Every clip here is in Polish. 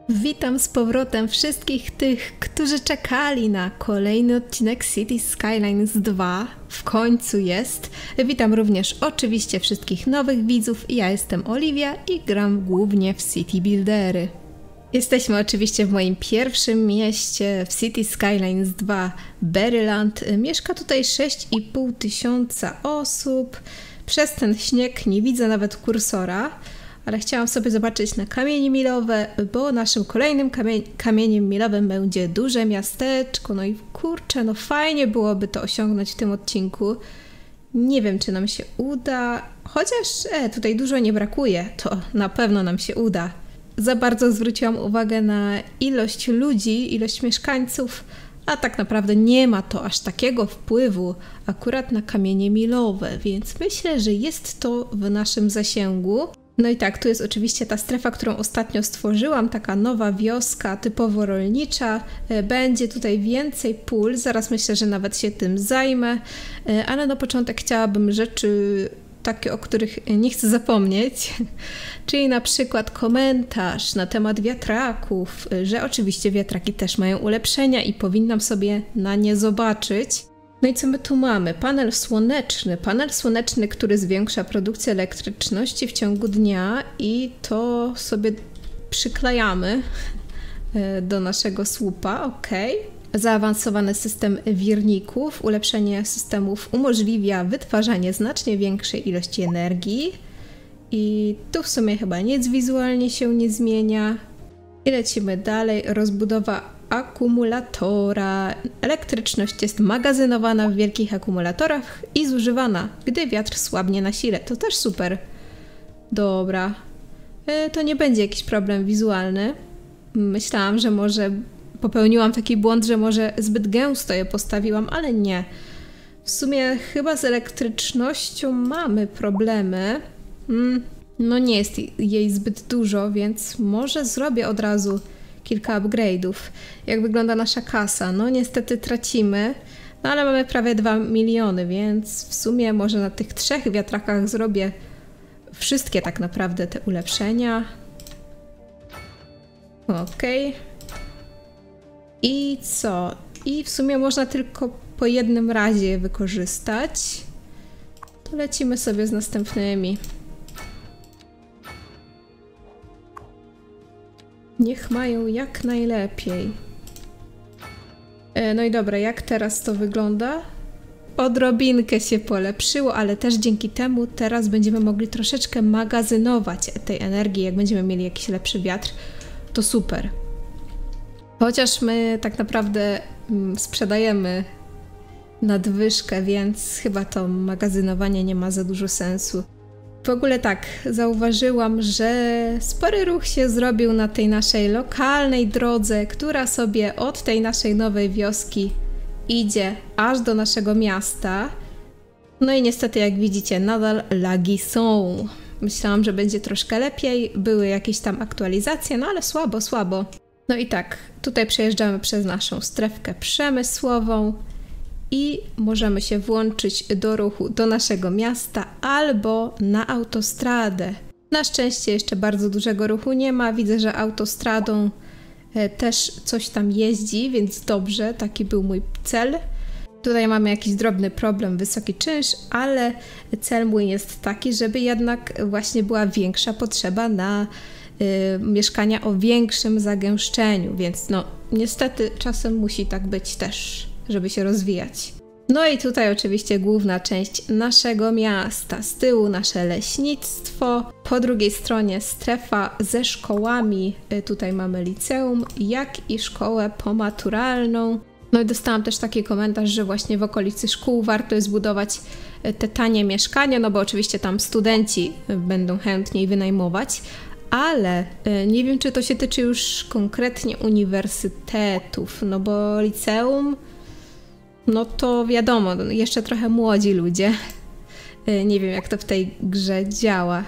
Witam z powrotem wszystkich tych, którzy czekali na kolejny odcinek Cities Skylines 2. W końcu jest. Witam również oczywiście wszystkich nowych widzów. Ja jestem Oliwia i gram głównie w City Buildery. Jesteśmy oczywiście w moim pierwszym mieście w Cities Skylines 2, Berryland. Mieszka tutaj 6,5 tysiąca osób. Przez ten śnieg nie widzę nawet kursora. Ale chciałam sobie zobaczyć na kamienie milowe, bo naszym kolejnym kamieniem milowym będzie duże miasteczko. No i kurczę, no fajnie byłoby to osiągnąć w tym odcinku. Nie wiem, czy nam się uda, chociaż tutaj dużo nie brakuje, to na pewno nam się uda. Za bardzo zwróciłam uwagę na ilość ludzi, ilość mieszkańców, a tak naprawdę nie ma to aż takiego wpływu akurat na kamienie milowe, więc myślę, że jest to w naszym zasięgu. No i tak, tu jest oczywiście ta strefa, którą ostatnio stworzyłam, taka nowa wioska typowo rolnicza. Będzie tutaj więcej pól, zaraz myślę, że nawet się tym zajmę, ale na początek chciałabym rzeczy takie, o których nie chcę zapomnieć, czyli na przykład komentarz na temat wiatraków, że oczywiście wiatraki też mają ulepszenia i powinnam sobie na nie zobaczyć. No i co my tu mamy? Panel słoneczny, który zwiększa produkcję elektryczności w ciągu dnia i to sobie przyklejamy do naszego słupa, ok. Zaawansowany system wirników, ulepszenie systemów umożliwia wytwarzanie znacznie większej ilości energii i tu w sumie chyba nic wizualnie się nie zmienia. I lecimy dalej, rozbudowa akumulatora. Elektryczność jest magazynowana w wielkich akumulatorach i zużywana, gdy wiatr słabnie na sile. To też super. Dobra. To nie będzie jakiś problem wizualny. Myślałam, że może popełniłam taki błąd, że może zbyt gęsto je postawiłam, ale nie. W sumie chyba z elektrycznością mamy problemy. No nie jest jej zbyt dużo, więc może zrobię od razu kilka upgrade'ów. Jak wygląda nasza kasa? No niestety tracimy, no ale mamy prawie 2 miliony, więc w sumie może na tych 3 wiatrakach zrobię wszystkie tak naprawdę te ulepszenia. Okej. I co? I w sumie można tylko po jednym razie je wykorzystać. To lecimy sobie z następnymi. Niech mają jak najlepiej. No i dobra, jak teraz to wygląda? Odrobinkę się polepszyło, ale też dzięki temu teraz będziemy mogli troszeczkę magazynować tej energii, jak będziemy mieli jakiś lepszy wiatr. To super. Chociaż my tak naprawdę sprzedajemy nadwyżkę, więc chyba to magazynowanie nie ma za dużo sensu. W ogóle tak, zauważyłam, że spory ruch się zrobił na tej naszej lokalnej drodze, która sobie od tej naszej nowej wioski idzie aż do naszego miasta. No i niestety, jak widzicie, nadal lagi są. Myślałam, że będzie troszkę lepiej, były jakieś tam aktualizacje, no ale słabo. No i tak, tutaj przejeżdżamy przez naszą strefkę przemysłową i możemy się włączyć do ruchu do naszego miasta albo na autostradę. Na szczęście jeszcze bardzo dużego ruchu nie ma. Widzę, że autostradą też coś tam jeździ, więc dobrze, taki był mój cel. Tutaj mamy jakiś drobny problem, wysoki czynsz, ale cel mój jest taki, żeby jednak właśnie była większa potrzeba na mieszkania o większym zagęszczeniu, więc no niestety czasem musi tak być też, żeby się rozwijać. No i tutaj oczywiście główna część naszego miasta. Z tyłu nasze leśnictwo, po drugiej stronie strefa ze szkołami. Tutaj mamy liceum, jak i szkołę pomaturalną. No i dostałam też taki komentarz, że właśnie w okolicy szkół warto jest budować te tanie mieszkania, no bo oczywiście tam studenci będą chętniej wynajmować. Ale nie wiem, czy to się tyczy już konkretnie uniwersytetów, no bo liceum, no to wiadomo, jeszcze trochę młodzi ludzie. Nie wiem, jak to w tej grze działa.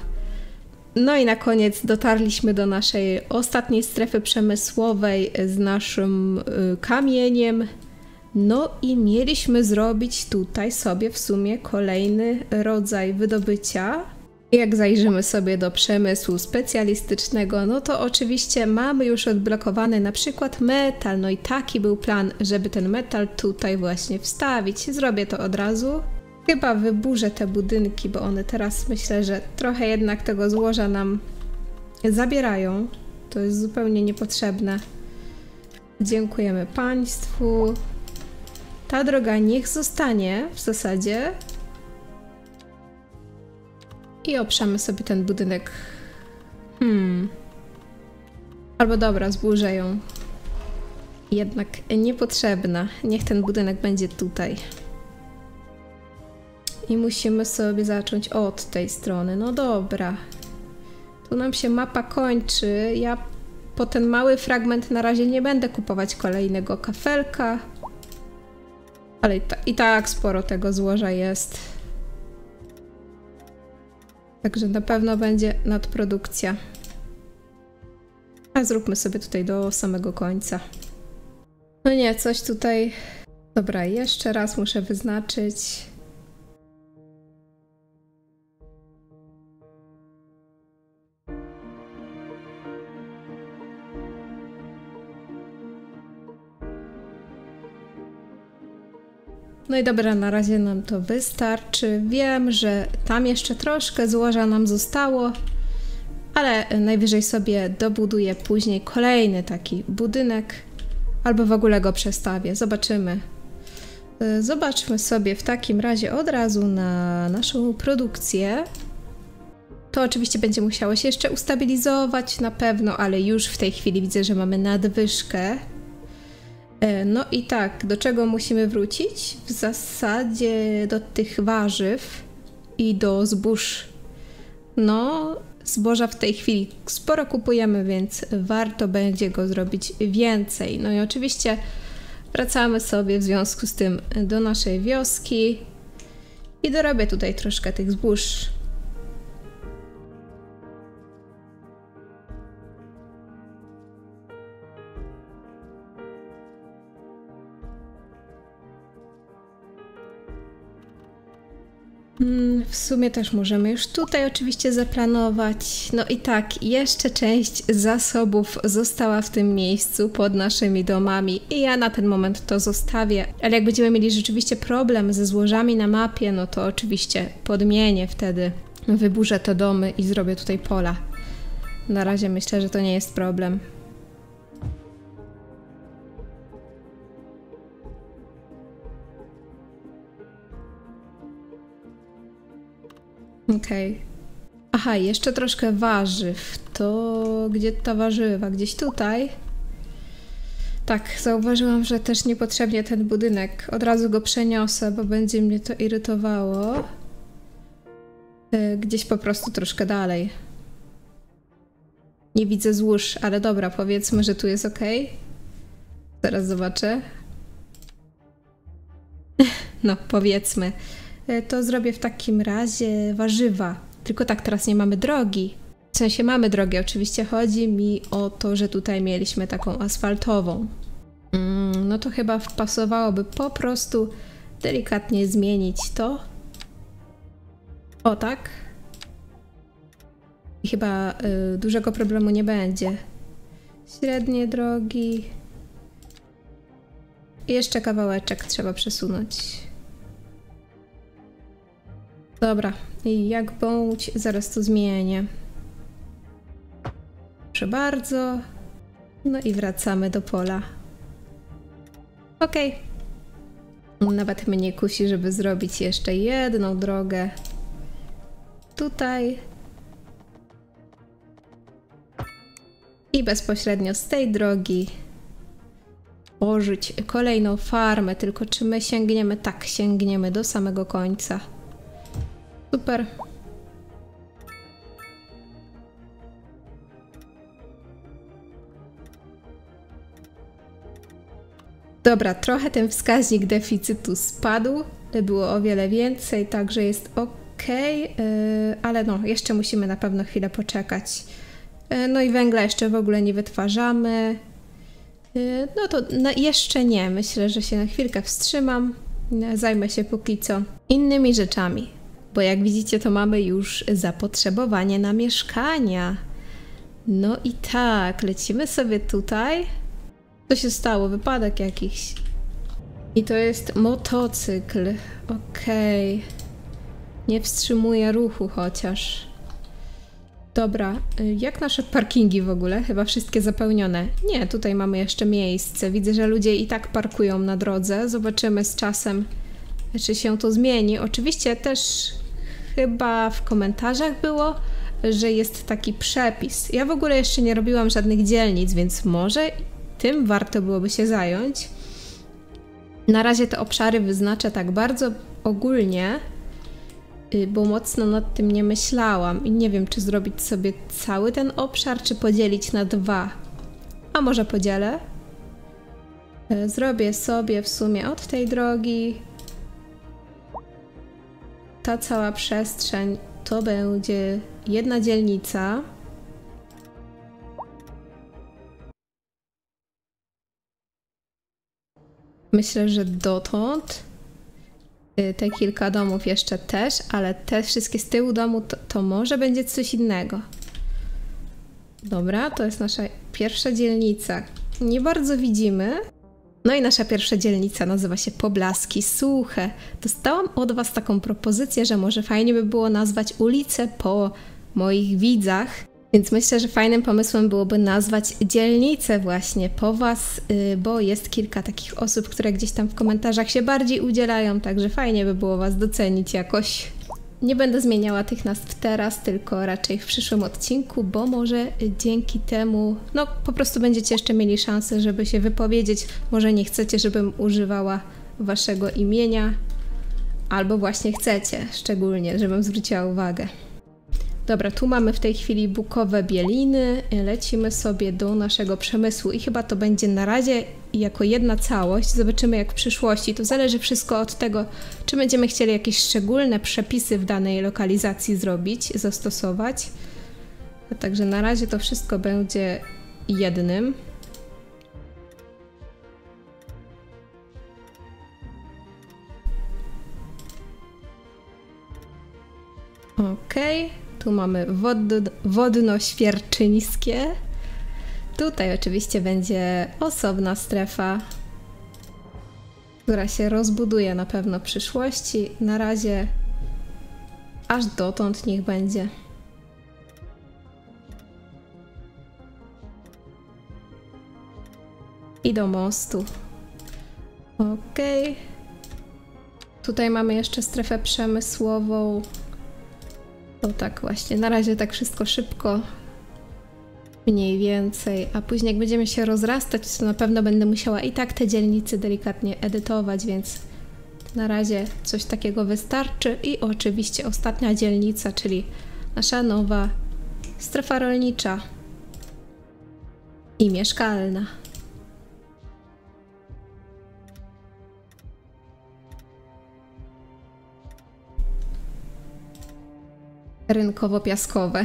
No i na koniec dotarliśmy do naszej ostatniej strefy przemysłowej z naszym kamieniem. No i mieliśmy zrobić tutaj sobie w sumie kolejny rodzaj wydobycia. Jak zajrzymy sobie do przemysłu specjalistycznego, no to oczywiście mamy już odblokowany na przykład metal. No i taki był plan, żeby ten metal tutaj właśnie wstawić. Zrobię to od razu. Chyba wyburzę te budynki, bo one teraz myślę, że trochę jednak tego złoża nam zabierają. To jest zupełnie niepotrzebne. Dziękujemy państwu. Ta droga niech zostanie w zasadzie. I oprzemy sobie ten budynek. Albo dobra, zburzę ją. Jednak niepotrzebna. Niech ten budynek będzie tutaj. I musimy sobie zacząć od tej strony. No dobra. Tu nam się mapa kończy. Ja po ten mały fragment na razie nie będę kupować kolejnego kafelka. Ale i tak sporo tego złoża jest. Także na pewno będzie nadprodukcja. A zróbmy sobie tutaj do samego końca. No nie, coś tutaj... Dobra, jeszcze raz muszę wyznaczyć. No i dobra, na razie nam to wystarczy. Wiem, że tam jeszcze troszkę złoża nam zostało, ale najwyżej sobie dobuduję później kolejny taki budynek, albo w ogóle go przestawię. Zobaczymy. Zobaczmy sobie w takim razie od razu na naszą produkcję. To oczywiście będzie musiało się jeszcze ustabilizować na pewno, ale już w tej chwili widzę, że mamy nadwyżkę. No i tak, do czego musimy wrócić? W zasadzie do tych warzyw i do zbóż. No, zboża w tej chwili sporo kupujemy, więc warto będzie go zrobić więcej. No i oczywiście wracamy sobie w związku z tym do naszej wioski i dorobię tutaj troszkę tych zbóż. W sumie też możemy już tutaj oczywiście zaplanować. No i tak, jeszcze część zasobów została w tym miejscu pod naszymi domami i ja na ten moment to zostawię. Ale jak będziemy mieli rzeczywiście problem ze złożami na mapie, no to oczywiście podmienię wtedy. Wyburzę te domy i zrobię tutaj pola. Na razie myślę, że to nie jest problem. Okej. Aha, jeszcze troszkę warzyw. To gdzie ta warzywa? Gdzieś tutaj? Tak, zauważyłam, że też niepotrzebnie ten budynek. Od razu go przeniosę, bo będzie mnie to irytowało. Gdzieś po prostu troszkę dalej. Nie widzę złóż, ale dobra, powiedzmy, że tu jest ok. Zaraz zobaczę. No, powiedzmy. To zrobię w takim razie warzywa. Tylko tak, teraz nie mamy drogi. W sensie mamy drogę, oczywiście chodzi mi o to, że tutaj mieliśmy taką asfaltową. No to chyba pasowałoby po prostu delikatnie zmienić to. O tak. I chyba dużego problemu nie będzie. Średnie drogi. I jeszcze kawałeczek trzeba przesunąć. Dobra, i jak bądź, zaraz to zmienię. Proszę bardzo. No i wracamy do pola. Okej. Nawet mnie kusi, żeby zrobić jeszcze jedną drogę. Tutaj. I bezpośrednio z tej drogi tworzyć kolejną farmę. Tylko czy my sięgniemy? Tak, sięgniemy do samego końca. Super. Dobra, trochę ten wskaźnik deficytu spadł. Było o wiele więcej, także jest ok. Ale no, jeszcze musimy na pewno chwilę poczekać. No i węgla jeszcze w ogóle nie wytwarzamy. No to jeszcze nie. Myślę, że się na chwilkę wstrzymam. Zajmę się póki co innymi rzeczami. bo jak widzicie, to mamy już zapotrzebowanie na mieszkania. No i tak, lecimy sobie tutaj. Co się stało? Wypadek jakiś. I to jest motocykl. Okej. Nie wstrzymuje ruchu chociaż. Dobra, jak nasze parkingi w ogóle? Chyba wszystkie zapełnione. Nie, tutaj mamy jeszcze miejsce. Widzę, że ludzie i tak parkują na drodze. Zobaczymy z czasem, czy się to zmieni. Oczywiście też chyba w komentarzach było, że jest taki przepis. Ja w ogóle jeszcze nie robiłam żadnych dzielnic, więc może tym warto byłoby się zająć. Na razie te obszary wyznaczę tak bardzo ogólnie, bo mocno nad tym nie myślałam i nie wiem, czy zrobić sobie cały ten obszar, czy podzielić na 2. A może podzielę? Zrobię sobie w sumie od tej drogi. Ta cała przestrzeń to będzie jedna dzielnica. Myślę, że dotąd te kilka domów jeszcze też, ale te wszystkie z tyłu domu to może będzie coś innego. Dobra, to jest nasza pierwsza dzielnica. Nie bardzo widzimy. No i nasza pierwsza dzielnica nazywa się Poblaski Suche. Dostałam od was taką propozycję, że może fajnie by było nazwać ulicę po moich widzach. Więc myślę, że fajnym pomysłem byłoby nazwać dzielnicę właśnie po was, bo jest kilka takich osób, które gdzieś tam w komentarzach się bardziej udzielają, także fajnie by było was docenić jakoś. Nie będę zmieniała tych nazw teraz, tylko raczej w przyszłym odcinku, bo może dzięki temu, no po prostu będziecie jeszcze mieli szansę, żeby się wypowiedzieć. Może nie chcecie, żebym używała waszego imienia, albo właśnie chcecie, szczególnie, żebym zwróciła uwagę. Dobra, tu mamy w tej chwili bukowe bieliny, lecimy sobie do naszego przemysłu i chyba to będzie na razie jako jedna całość. Zobaczymy jak w przyszłości. To zależy wszystko od tego, czy będziemy chcieli jakieś szczególne przepisy w danej lokalizacji zrobić, zastosować. Także na razie to wszystko będzie jednym. Okej. Tu mamy wodno-świerczyńskie. Tutaj oczywiście będzie osobna strefa, która się rozbuduje na pewno w przyszłości. Na razie aż dotąd niech będzie. I do mostu. Okej. Tutaj mamy jeszcze strefę przemysłową. To tak właśnie, na razie tak wszystko szybko, mniej więcej, a później jak będziemy się rozrastać, to na pewno będę musiała i tak te dzielnice delikatnie edytować, więc na razie coś takiego wystarczy. I oczywiście ostatnia dzielnica, czyli nasza nowa strefa rolnicza i mieszkalna. Rynkowo-piaskowe.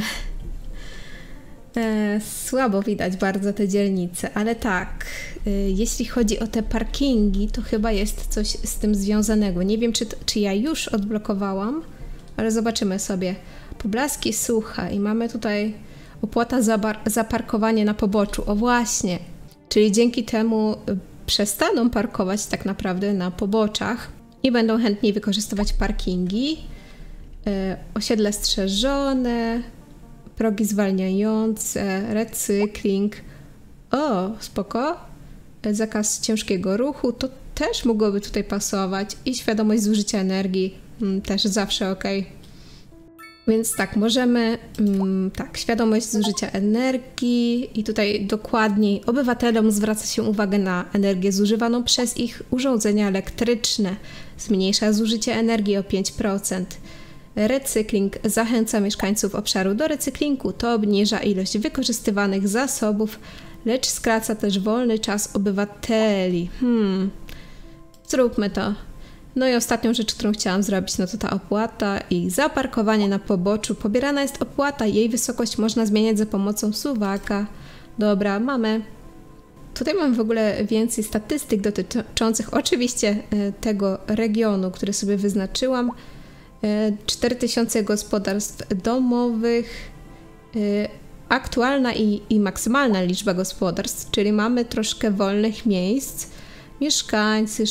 Słabo widać bardzo te dzielnice, ale tak, jeśli chodzi o te parkingi, to chyba jest coś z tym związanego. Nie wiem, czy ja już odblokowałam, ale zobaczymy sobie. Poblaski Suche i mamy tutaj opłata za parkowanie na poboczu. O właśnie, czyli dzięki temu przestaną parkować tak naprawdę na poboczach i będą chętniej wykorzystywać parkingi. Osiedle strzeżone, progi zwalniające, recykling. O, spoko. Zakaz ciężkiego ruchu, to też mogłoby tutaj pasować. I świadomość zużycia energii, też zawsze ok. Więc tak, możemy, tak, świadomość zużycia energii i tutaj dokładniej obywatelom zwraca się uwagę na energię zużywaną przez ich urządzenia elektryczne. Zmniejsza zużycie energii o 5%. Recykling zachęca mieszkańców obszaru do recyklingu. To obniża ilość wykorzystywanych zasobów, lecz skraca też wolny czas obywateli. Zróbmy to. No i ostatnią rzecz, którą chciałam zrobić, no to ta opłata i za parkowanie na poboczu pobierana jest opłata. Jej wysokość można zmieniać za pomocą suwaka. Dobra, mamy. Tutaj mam w ogóle więcej statystyk dotyczących oczywiście tego regionu, który sobie wyznaczyłam. 4000 gospodarstw domowych, aktualna i maksymalna liczba gospodarstw, czyli mamy troszkę wolnych miejsc. Mieszkańcy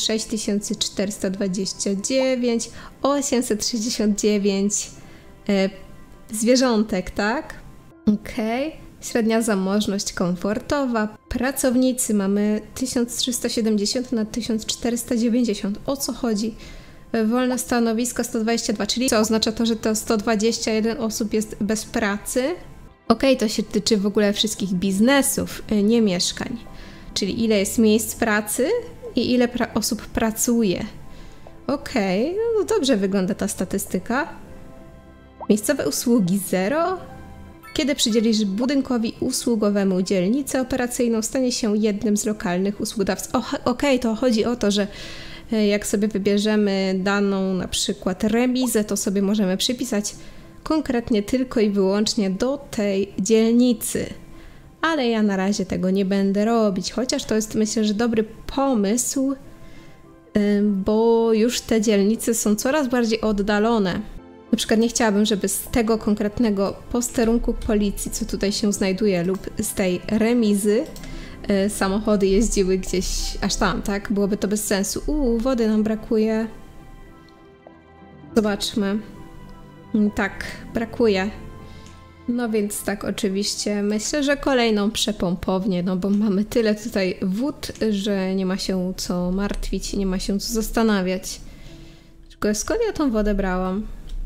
6429, 869 zwierzątek, tak? Okej. Średnia zamożność komfortowa. Pracownicy mamy 1370 na 1490. O co chodzi? Wolne stanowiska 122, czyli co oznacza to, że to 121 osób jest bez pracy? Okej, to się tyczy w ogóle wszystkich biznesów, nie mieszkań. Czyli ile jest miejsc pracy i ile osób pracuje. Okej, no dobrze wygląda ta statystyka. Miejscowe usługi 0. Kiedy przydzielisz budynkowi usługowemu dzielnicę operacyjną, stanie się jednym z lokalnych usługodawców. Okej, to chodzi o to, że jak sobie wybierzemy daną na przykład remizę, to sobie możemy przypisać konkretnie tylko i wyłącznie do tej dzielnicy. Ale ja na razie tego nie będę robić, chociaż to jest, myślę, że dobry pomysł, bo już te dzielnice są coraz bardziej oddalone. Na przykład nie chciałabym, żeby z tego konkretnego posterunku policji, co tutaj się znajduje, lub z tej remizy samochody jeździły gdzieś aż tam, tak? Byłoby to bez sensu. Wody nam brakuje. Zobaczmy. Tak, brakuje. No więc tak, oczywiście myślę, że kolejną przepompownię, no bo mamy tyle tutaj wód, że nie ma się co martwić, nie ma się co zastanawiać. Tylko skąd ja tą wodę brałam?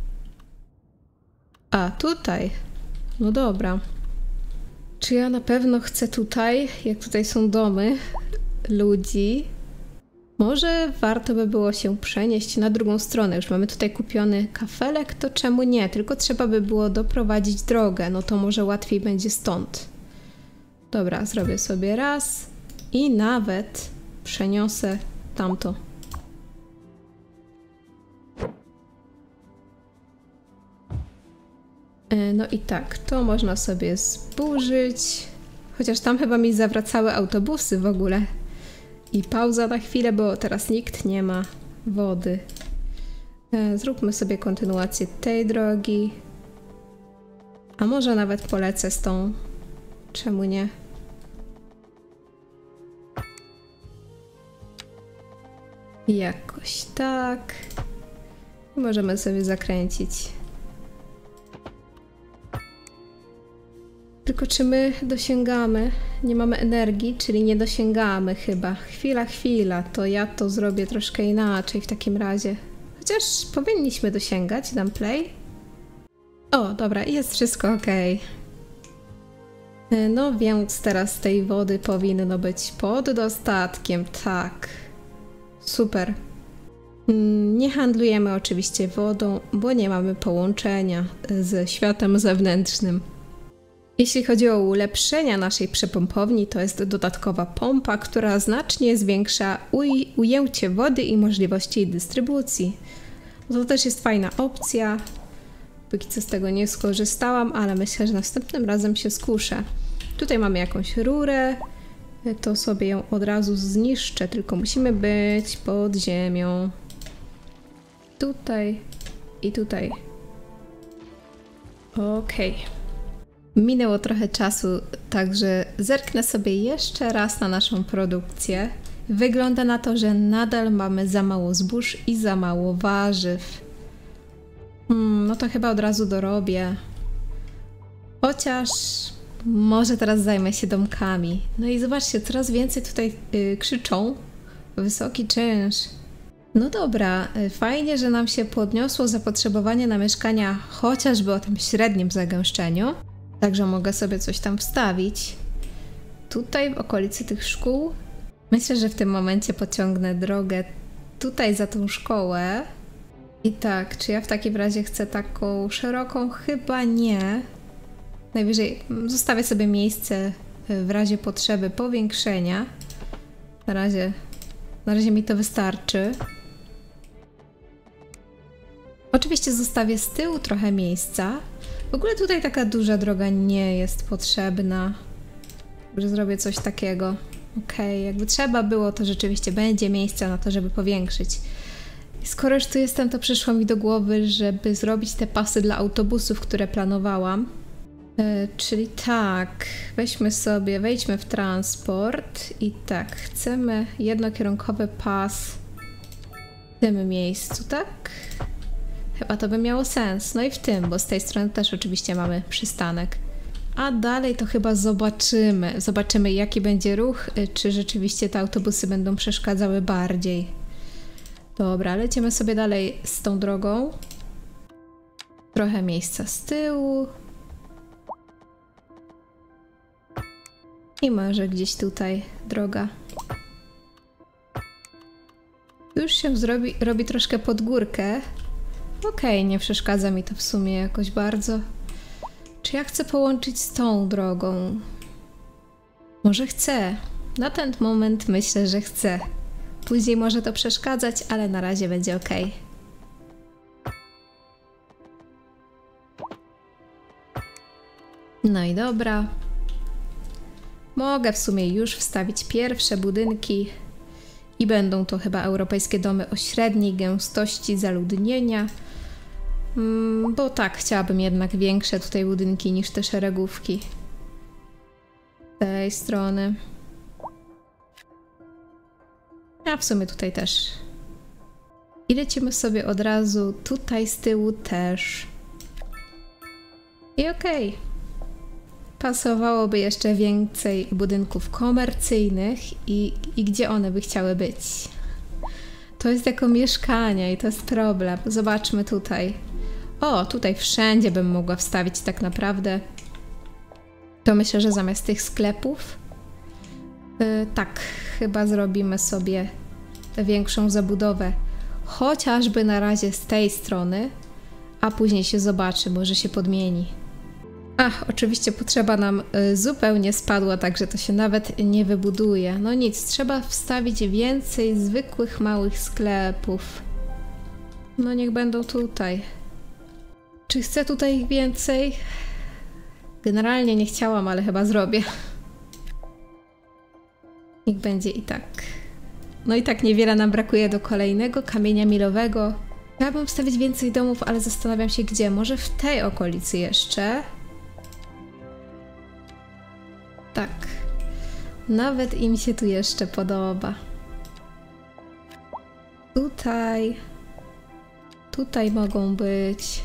A, tutaj. No dobra. Czy ja na pewno chcę tutaj, jak tutaj są domy ludzi? Może warto by było się przenieść na drugą stronę. Już mamy tutaj kupiony kafelek, to czemu nie? Tylko trzeba by było doprowadzić drogę. No to może łatwiej będzie stąd. Dobra, zrobię sobie raz i nawet przeniosę tamto. No i tak, to można sobie zburzyć. Chociaż tam chyba mi zawracały autobusy w ogóle. I pauza na chwilę, bo teraz nikt nie ma wody. Zróbmy sobie kontynuację tej drogi. A może nawet polecę z tą. Czemu nie? Jakoś tak. Możemy sobie zakręcić. Tylko czy my dosięgamy? Nie mamy energii, czyli nie dosięgamy chyba. Chwila, to ja to zrobię troszkę inaczej w takim razie. Chociaż powinniśmy dosięgać, dam play. O, dobra, jest wszystko ok. No więc teraz tej wody powinno być pod dostatkiem, tak. Super. Nie handlujemy oczywiście wodą, bo nie mamy połączenia ze światem zewnętrznym. Jeśli chodzi o ulepszenia naszej przepompowni, to jest dodatkowa pompa, która znacznie zwiększa ujęcie wody i możliwości jej dystrybucji. To też jest fajna opcja. Póki co z tego nie skorzystałam, ale myślę, że następnym razem się skuszę. Tutaj mamy jakąś rurę, to sobie ją od razu zniszczę, tylko musimy być pod ziemią. Tutaj i tutaj. Okej. Minęło trochę czasu, także zerknę sobie jeszcze raz na naszą produkcję. Wygląda na to, że nadal mamy za mało zbóż i za mało warzyw. No to chyba od razu dorobię. Chociaż może teraz zajmę się domkami. No i zobaczcie, coraz więcej tutaj krzyczą. Wysoki czynsz. No dobra, fajnie, że nam się podniosło zapotrzebowanie na mieszkania chociażby o tym średnim zagęszczeniu. Także mogę sobie coś tam wstawić. Tutaj w okolicy tych szkół. Myślę, że w tym momencie pociągnę drogę tutaj za tą szkołę. I tak, czy ja w takim razie chcę taką szeroką? Chyba nie. Najwyżej zostawię sobie miejsce w razie potrzeby powiększenia. Na razie mi to wystarczy. Oczywiście zostawię z tyłu trochę miejsca. W ogóle tutaj taka duża droga nie jest potrzebna. Także zrobię coś takiego. Okej, jakby trzeba było, to rzeczywiście będzie miejsce na to, żeby powiększyć. Skoro już tu jestem, to przyszło mi do głowy, żeby zrobić te pasy dla autobusów, które planowałam. Czyli tak, wejdźmy w transport i tak, chcemy jednokierunkowy pas w tym miejscu, tak? Chyba to by miało sens. No i w tym, bo z tej strony też oczywiście mamy przystanek. A dalej to chyba zobaczymy. Zobaczymy, jaki będzie ruch, czy rzeczywiście te autobusy będą przeszkadzały bardziej. Dobra, lecimy sobie dalej z tą drogą. Trochę miejsca z tyłu. I może gdzieś tutaj droga. Już się robi troszkę pod górkę. Okej, nie przeszkadza mi to w sumie jakoś bardzo. Czy ja chcę połączyć z tą drogą? Może chcę. Na ten moment myślę, że chcę. Później może to przeszkadzać, ale na razie będzie ok. No i dobra. Mogę w sumie już wstawić pierwsze budynki i będą to chyba europejskie domy o średniej gęstości zaludnienia. Bo tak, chciałabym jednak większe tutaj budynki niż te szeregówki. Z tej strony. A w sumie tutaj też. I lecimy sobie od razu tutaj z tyłu też. I okej. Pasowałoby jeszcze więcej budynków komercyjnych i gdzie one by chciały być. To jest jako mieszkania i to jest problem. Zobaczmy tutaj. O, tutaj wszędzie bym mogła wstawić tak naprawdę. To myślę, że zamiast tych sklepów tak, chyba zrobimy sobie większą zabudowę. Chociażby na razie z tej strony, a później się zobaczy, może się podmieni. Ach, oczywiście potrzeba nam zupełnie spadła, także to się nawet nie wybuduje. No nic, trzeba wstawić więcej zwykłych małych sklepów. No niech będą tutaj. Czy chcę tutaj ich więcej? Generalnie nie chciałam, ale chyba zrobię. Niech będzie i tak. No i tak niewiele nam brakuje do kolejnego kamienia milowego. Chciałabym wstawić więcej domów, ale zastanawiam się gdzie. Może w tej okolicy jeszcze? Tak. Nawet im się tu jeszcze podoba. Tutaj. Tutaj mogą być.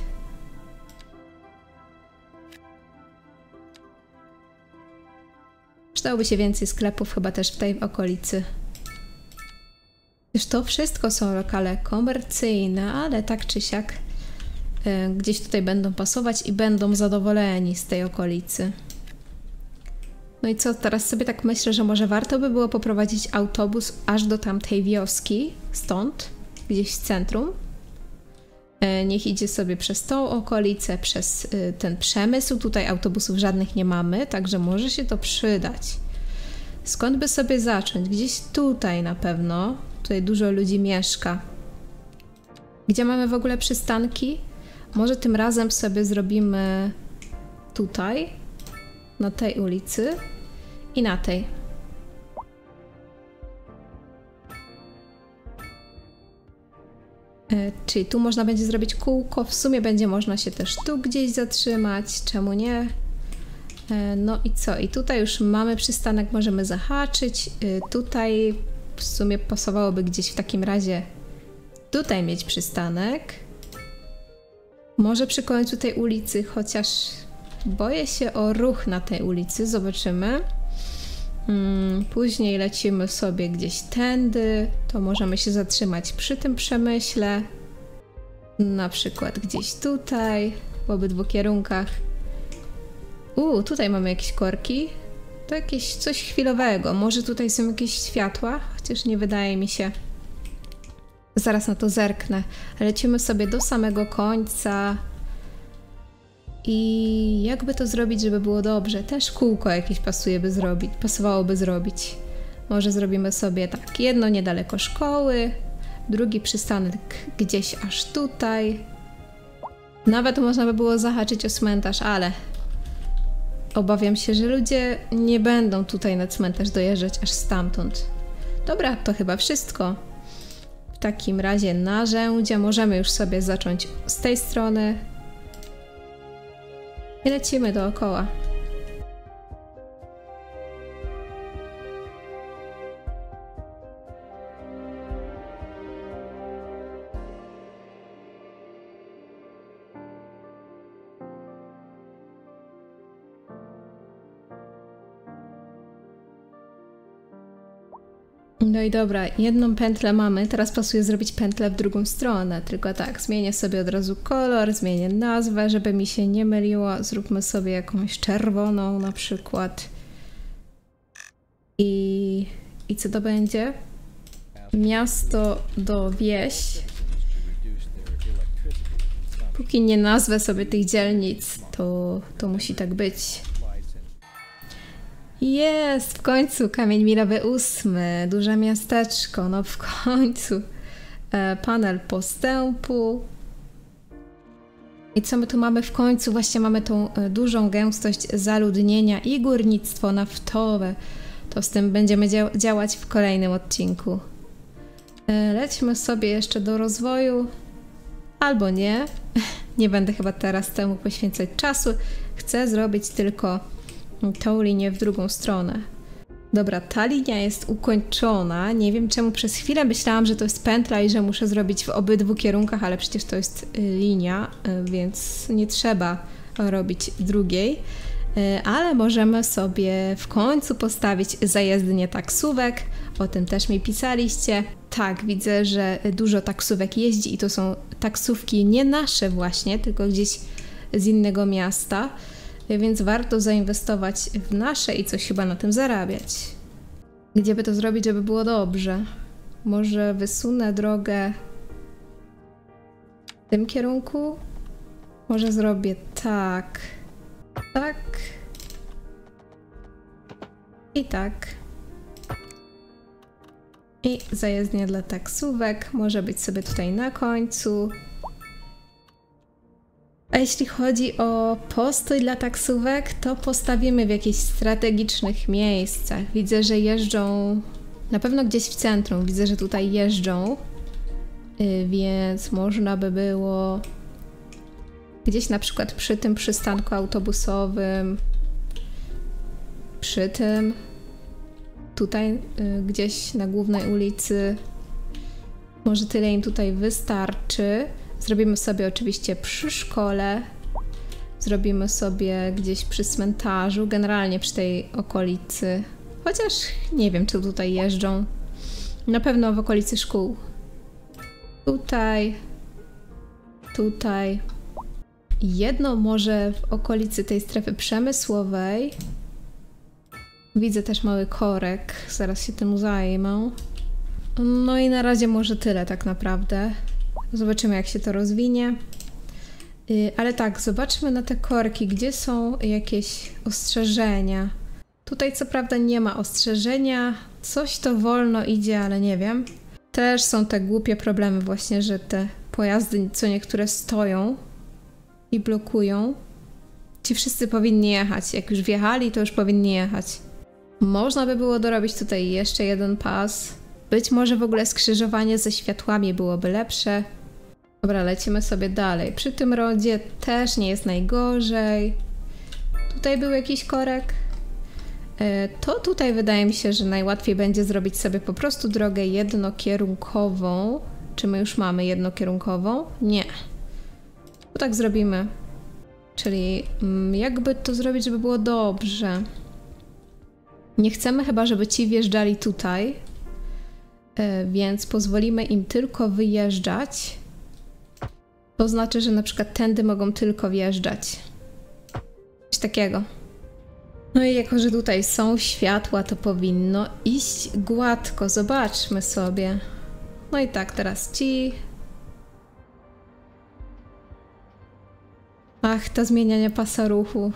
Przydałoby się więcej sklepów, chyba też w tej okolicy. Już to wszystko są lokale komercyjne, ale tak czy siak gdzieś tutaj będą pasować i będą zadowoleni z tej okolicy. No i co, teraz sobie tak myślę, że może warto by było poprowadzić autobus aż do tamtej wioski, stąd, gdzieś w centrum. Niech idzie sobie przez tą okolicę, przez ten przemysł. Tutaj autobusów żadnych nie mamy, także może się to przydać. Skąd by sobie zacząć? Gdzieś tutaj na pewno. Tutaj dużo ludzi mieszka. Gdzie mamy w ogóle przystanki? Może tym razem sobie zrobimy tutaj, na tej ulicy i na tej. Czyli tu można będzie zrobić kółko, w sumie będzie można się też tu gdzieś zatrzymać, czemu nie? No i co? I tutaj już mamy przystanek, możemy zahaczyć. Tutaj w sumie pasowałoby gdzieś w takim razie tutaj mieć przystanek. Może przy końcu tej ulicy, chociaż boję się o ruch na tej ulicy, zobaczymy. Później lecimy sobie gdzieś tędy, to możemy się zatrzymać przy tym przemyśle. Na przykład gdzieś tutaj, w obydwu kierunkach. Tutaj mamy jakieś korki. To jakieś coś chwilowego. Może tutaj są jakieś światła, chociaż nie wydaje mi się. Zaraz na to zerknę. Lecimy sobie do samego końca. I jakby to zrobić, żeby było dobrze? Też kółko jakieś pasowałoby zrobić. Może zrobimy sobie tak, jedno niedaleko szkoły, drugi przystanek gdzieś aż tutaj. Nawet można by było zahaczyć o cmentarz, ale obawiam się, że ludzie nie będą tutaj na cmentarz dojeżdżać aż stamtąd. Dobra, to chyba wszystko. W takim razie narzędzia możemy już sobie zacząć z tej strony. I lecimy dookoła. No i dobra, jedną pętlę mamy, teraz pasuje zrobić pętlę w drugą stronę, tylko tak, zmienię sobie od razu kolor, zmienię nazwę, żeby mi się nie myliło, zróbmy sobie jakąś czerwoną na przykład. I co to będzie? Miasto do wieś. Póki nie nazwę sobie tych dzielnic, to musi tak być. Jest! W końcu kamień milowy 8, duże miasteczko, no w końcu. Panel postępu. I co my tu mamy w końcu? Właśnie mamy tą dużą gęstość zaludnienia i górnictwo naftowe. To z tym będziemy działać w kolejnym odcinku. Lećmy sobie jeszcze do rozwoju. Albo nie. Nie będę chyba teraz temu poświęcać czasu. Chcę zrobić tylko tą linię w drugą stronę. Dobra, ta linia jest ukończona. Nie wiem czemu przez chwilę myślałam, że to jest pętla i że muszę zrobić w obydwu kierunkach, ale przecież to jest linia, więc nie trzeba robić drugiej. Ale możemy sobie w końcu postawić zajezdnię taksówek. O tym też mi pisaliście. Tak, widzę, że dużo taksówek jeździ i to są taksówki nie nasze właśnie, tylko gdzieś z innego miasta. Więc warto zainwestować w nasze i coś chyba na tym zarabiać. Gdzie by to zrobić, żeby było dobrze? Może wysunę drogę w tym kierunku? Może zrobię tak. Tak. I tak. I zajezdnia dla taksówek może być sobie tutaj na końcu. A jeśli chodzi o postój dla taksówek, to postawimy w jakichś strategicznych miejscach. Widzę, że jeżdżą na pewno gdzieś w centrum. Widzę, że tutaj jeżdżą, więc można by było gdzieś na przykład przy tym przystanku autobusowym, przy tym, tutaj gdzieś na głównej ulicy. Może tyle im tutaj wystarczy. Zrobimy sobie oczywiście przy szkole, zrobimy sobie gdzieś przy cmentarzu, generalnie przy tej okolicy. Chociaż nie wiem, czy tutaj jeżdżą. Na pewno w okolicy szkół. Tutaj. Tutaj. Jedno może w okolicy tej strefy przemysłowej. Widzę też mały korek, zaraz się tym zajmę. No i na razie może tyle tak naprawdę. Zobaczymy, jak się to rozwinie. Ale tak, zobaczmy na te korki, gdzie są jakieś ostrzeżenia. Tutaj co prawda nie ma ostrzeżenia, coś to wolno idzie, ale nie wiem. Też są te głupie problemy właśnie, że te pojazdy co niektóre stoją i blokują. Ci wszyscy powinni jechać. Jak już wjechali, to już powinni jechać. Można by było dorobić tutaj jeszcze jeden pas. Być może w ogóle skrzyżowanie ze światłami byłoby lepsze. Dobra, lecimy sobie dalej. Przy tym rondzie też nie jest najgorzej. Tutaj był jakiś korek. To tutaj wydaje mi się, że najłatwiej będzie zrobić sobie po prostu drogę jednokierunkową. Czy my już mamy jednokierunkową? Nie. To tak zrobimy. Czyli jakby to zrobić, żeby było dobrze. Nie chcemy chyba, żeby ci wjeżdżali tutaj. Więc pozwolimy im tylko wyjeżdżać. To znaczy, że na przykład tędy mogą tylko wjeżdżać. Coś takiego. No i jako, że tutaj są światła, to powinno iść gładko. Zobaczmy sobie. No i tak, teraz ci. Ach, to zmienianie pasa ruchu.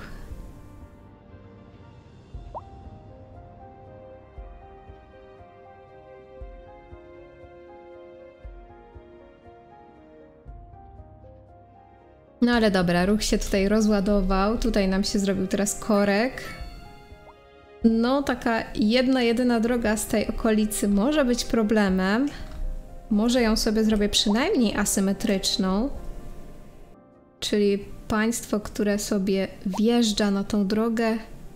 No ale dobra, ruch się tutaj rozładował. Tutaj nam się zrobił teraz korek. No taka jedyna droga z tej okolicy może być problemem. Może ją sobie zrobię przynajmniej asymetryczną. Czyli państwo, które sobie wjeżdża na tą drogę,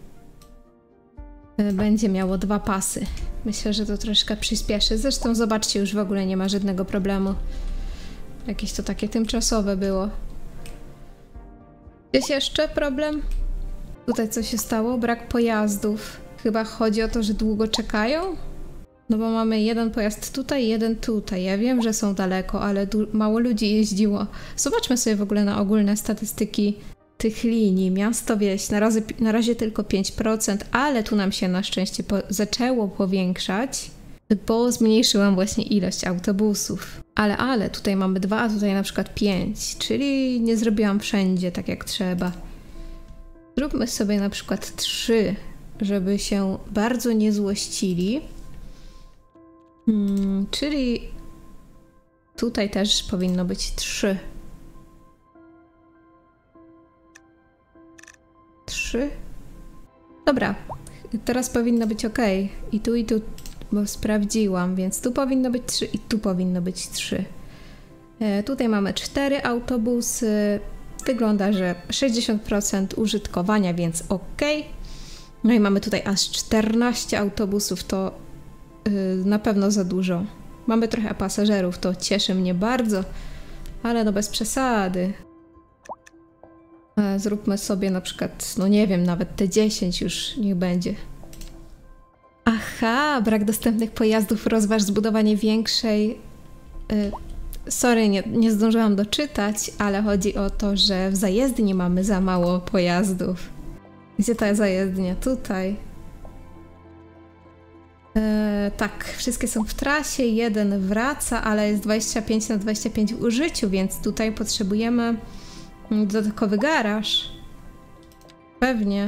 będzie miało 2 pasy. Myślę, że to troszkę przyspieszy. Zresztą zobaczcie, już w ogóle nie ma żadnego problemu. Jakieś to takie tymczasowe było. Jest jeszcze problem? Tutaj co się stało? Brak pojazdów. Chyba chodzi o to, że długo czekają? No bo mamy jeden pojazd tutaj, jeden tutaj. Ja wiem, że są daleko, ale mało ludzi jeździło. Zobaczmy sobie w ogóle na ogólne statystyki tych linii. Miasto, wieś, na razie tylko 5%, ale tu nam się na szczęście zaczęło powiększać, bo zmniejszyłam właśnie ilość autobusów. Ale tutaj mamy 2, a tutaj na przykład 5, czyli nie zrobiłam wszędzie tak jak trzeba. Zróbmy sobie na przykład 3, żeby się bardzo nie złościli. Czyli tutaj też powinno być 3. 3. Dobra, teraz powinno być ok. I tu, bo sprawdziłam, więc tu powinno być 3 i tu powinno być 3. Tutaj mamy 4 autobusy. Wygląda, że 60% użytkowania, więc ok. No i mamy tutaj aż 14 autobusów, to na pewno za dużo. Mamy trochę pasażerów, to cieszy mnie bardzo, ale no bez przesady. Zróbmy sobie na przykład, no nie wiem, nawet te 10 już niech będzie. Aha, brak dostępnych pojazdów, rozważ zbudowanie większej... Sorry, nie zdążyłam doczytać, ale chodzi o to, że w zajezdni mamy za mało pojazdów. Gdzie ta zajezdnia? Tutaj. Tak, wszystkie są w trasie, jeden wraca, ale jest 25/25 w użyciu, więc tutaj potrzebujemy dodatkowy garaż. Pewnie.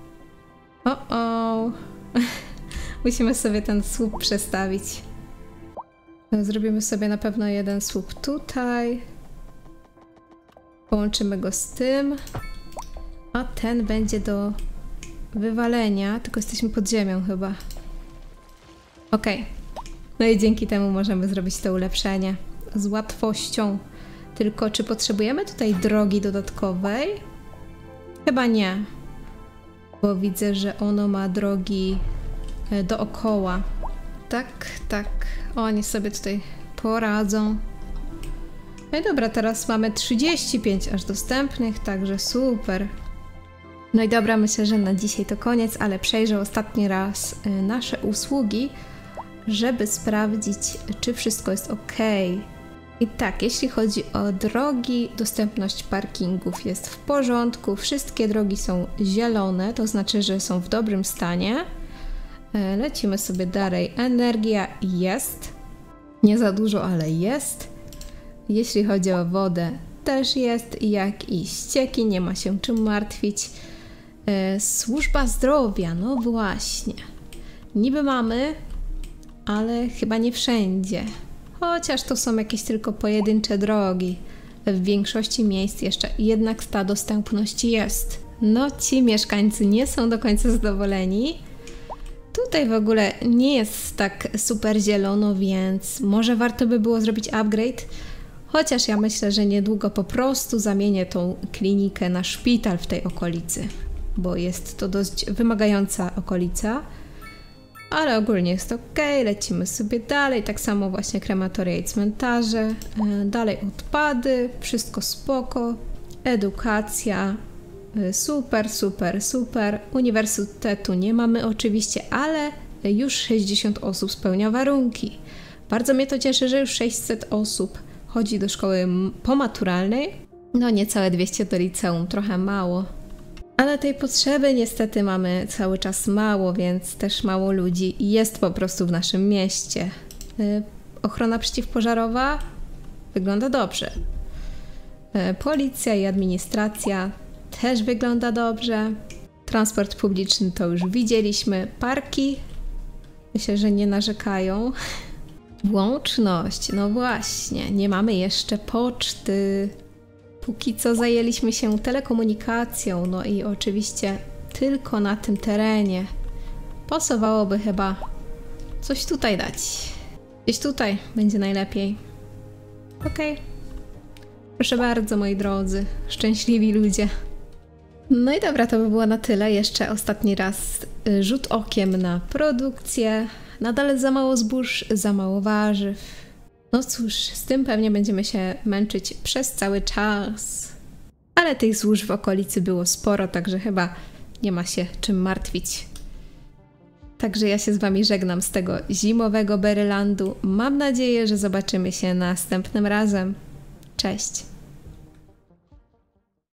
O. Musimy sobie ten słup przestawić. Zrobimy sobie na pewno jeden słup tutaj. Połączymy go z tym. A ten będzie do wywalenia, tylko jesteśmy pod ziemią chyba. Ok. No i dzięki temu możemy zrobić to ulepszenie z łatwością. Tylko czy potrzebujemy tutaj drogi dodatkowej? Chyba nie. Bo widzę, że ono ma drogi dookoła. Tak. Oni sobie tutaj poradzą. No i dobra, teraz mamy 35 aż dostępnych, także super. No i dobra, myślę, że na dzisiaj to koniec, ale przejrzę ostatni raz nasze usługi, żeby sprawdzić, czy wszystko jest ok. I tak, jeśli chodzi o drogi, dostępność parkingów jest w porządku, wszystkie drogi są zielone, to znaczy, że są w dobrym stanie. Lecimy sobie dalej. Energia jest. Nie za dużo, ale jest. Jeśli chodzi o wodę, też jest. Jak i ścieki, nie ma się czym martwić. Służba zdrowia, no właśnie. Niby mamy, ale chyba nie wszędzie. Chociaż to są jakieś tylko pojedyncze drogi. W większości miejsc jeszcze jednak ta dostępność jest. No ci mieszkańcy nie są do końca zadowoleni. Tutaj w ogóle nie jest tak super zielono, więc może warto by było zrobić upgrade. Chociaż ja myślę, że niedługo po prostu zamienię tą klinikę na szpital w tej okolicy. Bo jest to dość wymagająca okolica. Ale ogólnie jest ok, lecimy sobie dalej. Tak samo właśnie krematoria i cmentarze. Dalej odpady, wszystko spoko. Edukacja. Super. Uniwersytetu nie mamy oczywiście, ale już 60 osób spełnia warunki. Bardzo mnie to cieszy, że już 600 osób chodzi do szkoły pomaturalnej. No niecałe 200 do liceum, trochę mało. Ale tej potrzeby niestety mamy cały czas mało, więc też mało ludzi jest po prostu w naszym mieście. Ochrona przeciwpożarowa wygląda dobrze. Policja i administracja też wygląda dobrze. Transport publiczny to już widzieliśmy. Parki myślę, że nie narzekają. Łączność, no właśnie, nie mamy jeszcze poczty. Póki co zajęliśmy się telekomunikacją, no i oczywiście tylko na tym terenie. Pasowałoby chyba coś tutaj dać. Gdzieś tutaj będzie najlepiej. Okej. Proszę bardzo, moi drodzy. Szczęśliwi ludzie. No i dobra, to by było na tyle. Jeszcze ostatni raz rzut okiem na produkcję. Nadal za mało zbóż, za mało warzyw. No cóż, z tym pewnie będziemy się męczyć przez cały czas. Ale tych złóż w okolicy było sporo, także chyba nie ma się czym martwić. Także ja się z wami żegnam z tego zimowego Berrylandu. Mam nadzieję, że zobaczymy się następnym razem. Cześć!